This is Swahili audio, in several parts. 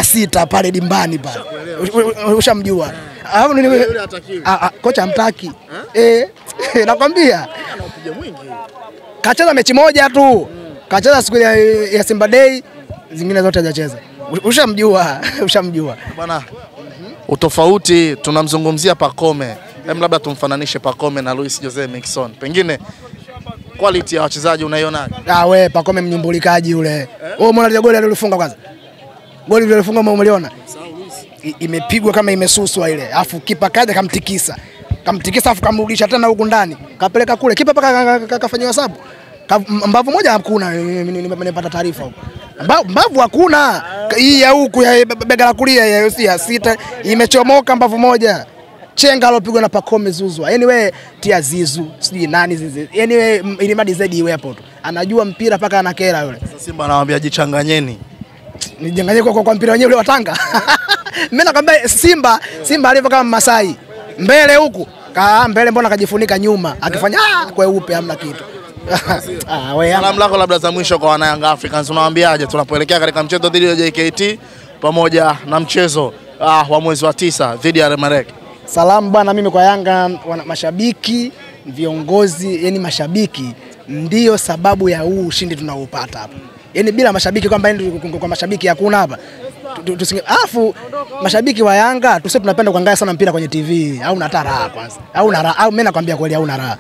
Mbeya Sita pale dimbani pale. Ushamjua. Alafu ni yule hatakiwi. Kocha hamtaki. Nakwambia. Anapiga mwingi. Kacheza mechi moja tu. Kacheza siku ya Simba Day, zingine zote hajacheza. Ushamjua. Bwana. Utofauti tunamzungumzia Pacome. Labda tumfananishe Pacome na Luis Jose Miquissone. Pengine quality ya wachezaji unaionaje? We Pacome mnyumbulikaji yule. Wewe umeona goli alilofunga kwanza? Goli alilofunga umeliona? Imepigwa kama imesuswa ile. Alafu kipa kaja kamtikisa. Afu kamrudisha tena huku ndani. Kapeleka kule. Kipa paka kafanywa hesabu. Mbavu moja hakuna, nimepata taarifa huko. Mbavu hakuna. Hii ya huku ya bega la kulia ya sita imechomoka mbavu moja. Chenga alopigwa na Pacome zuzwa. Anyway tia Zizu, sijui nani zizi. Anyway ili madi zaidi iwe hapo tu. Anajua mpira paka anakera yule. Simba anawaambia jichanganyeni. Nijanganye kwa mpira wenyewe ule wa Tanga. Mimi nakwambia Simba alivyo kama Masai. Mbele huku, mbele mbona kajifunika nyuma. Akifanya kweupe hamna kitu. Salamu lako labda za mwisho kwa wana Young Africans unawaambiaje tunapoelekea katika mchezo dhidi ya JKT pamoja na mchezo wa mwezi wa 9 dhidi ya Remarek? Salamu bwana, mimi kwa Yanga mashabiki, viongozi, yani mashabiki ndio sababu ya huu ushindi tunaopata hapa. Yani bila mashabiki kwamba kwa mashabiki hakuna hapa. Alafu mashabiki wa Yanga tuseme tunapenda kuangalia sana mpira kwenye TV au na raha kwanza. Au mimi nakwambia kweli au na raha.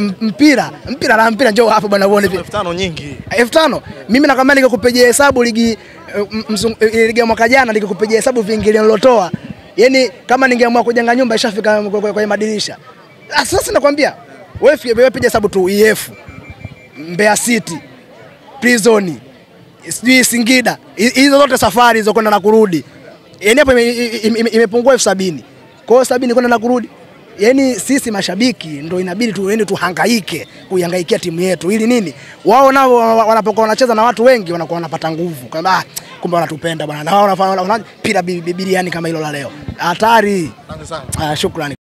Mpira njoo hapo bwana uone 5,000 nyingi. 5,000 mimi nakwambia nikikupigia hesabu ligi ya mwaka jana nikikupigia hesabu viingilio nilotoa. Yaani kama ningeamua kujenga nyumba ishafika kwenye madirisha. Sasa nakwambia wewe piga hesabu tu EF, Mbeya City, Prison, sijui Singida. Hizo zote safari hizo kwenda na kurudi. Yaani hapo imepungua 70,000. Kwa hiyo 70 kwenda na kurudi. Yaani sisi mashabiki ndio inabidi tuhangaike kuihangaikia timu yetu ili nini? Wao nao wanapokuwa wanacheza na watu wengi wanakuwa wanapata nguvu. Kwamba kumbe wanatupenda bwana. Na wao wanafanya pira biliani kama hilo la leo. Hatari. Asante sana. Shukrani.